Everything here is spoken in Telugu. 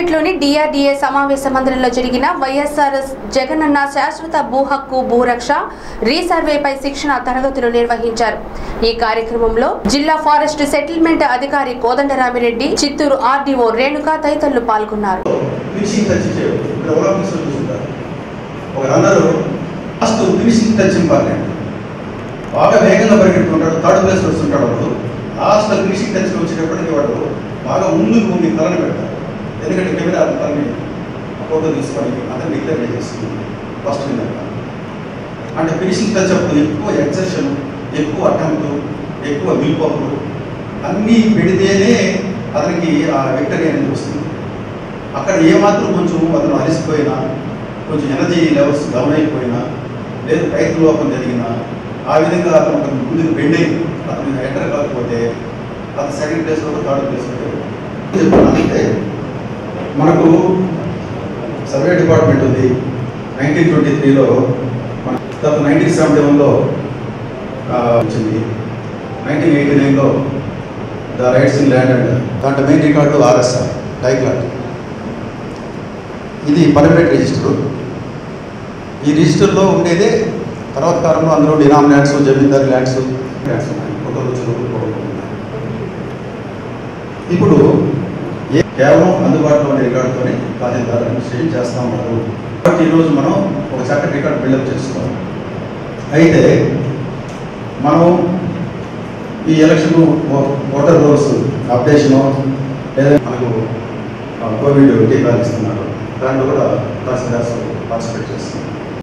కొత్తపేటలోని డిఆర్డీఏ సమావేశ మందిరంలో జరిగిన వైఎస్ఆర్ జగనన్న శాశ్వత భూ హక్కు భూరక్ష రీసర్వేపై శిక్షణ తరగతులు నిర్వహించారు। ఈ కార్యక్రమంలో జిల్లా ఫారెస్ట్ సెటిల్మెంట్ అధికారి కోదండరామిరెడ్డి, చిత్తూరు ఆర్డీఓ రేణుక తదితరులు పాల్గొన్నారు। బాగా వేగంగా పరిగెడుతుంటాడు, థర్డ్ ప్లేస్ వస్తుంటాడు వాడు। లాస్ట్ ఫినిషింగ్ టచ్ వచ్చేటప్పటికి వాడు బాగా ముందుకు ముందు తలని పెడతారు, ఎందుకంటే కెమెరా తలని ఫోటో తీసుకొని అతను డిక్లేర్ చేస్తుంది ఫస్ట్ విన్నాక। అంటే ఫినిషింగ్ టచ్ అప్పుడు ఎక్కువ ఎక్సెషన్, ఎక్కువ అటెంప్ట్, ఎక్కువ విల్ పవర్ అన్నీ పెడితేనే అతనికి ఆ విక్టరీ అనేది వస్తుంది। అక్కడ ఏమాత్రం కొంచెం అతను అలసిపోయినా, కొంచెం ఎనర్జీ లెవెల్స్ డౌన్ అయిపోయినా, లేదు రైతు లోపం జరిగినా, ఆ విధంగా అతను ఒక ముందుకు బెండ్ అయింది, అతను ఎంటర్ కాకపోతే అతను సెకండ్ ప్లేస్లో థర్డ్ ప్లేస్లో చెప్తున్నాను। అంటే మనకు సర్వే డిపార్ట్మెంట్ ఉంది, 1923లో మన 1971లో వచ్చింది, 1989లో the rights in land and దాంట్లో మెయిన్ రికార్డు ఆర్ఎస్ఆర్ డైక్లాట్, ఇది పర్మనెంట్ రిజిస్టర్। ఈ రిజిస్టర్లో ఉండేదే తర్వాత కాలంలో అందులో డినామ్ ల్యాండ్స్, జమీందారీ ల్యాండ్స్ ఉన్నాయి, ఫోటోలు ఉన్నాయి। ఇప్పుడు కేవలం అందుబాటులో ఉండే రికార్డుతోనే తహసీల్దార్ అడ్మినిస్ట్రేషన్ చేస్తూ ఉన్నారు। కాబట్టి ఈరోజు మనం ఒక చక్కటి రికార్డు బిల్డప్ చేసుకోవాలి। అయితే మనం ఈ ఎలక్షన్ ఓటర్ రోల్స్ అప్డేషను లేదా మనకు కోవిడ్ టీకాలు ఇస్తున్నారు, దాంట్లో కూడా తహసీల్దార్స్ పార్టిసిపేట్ చేస్తున్నారు।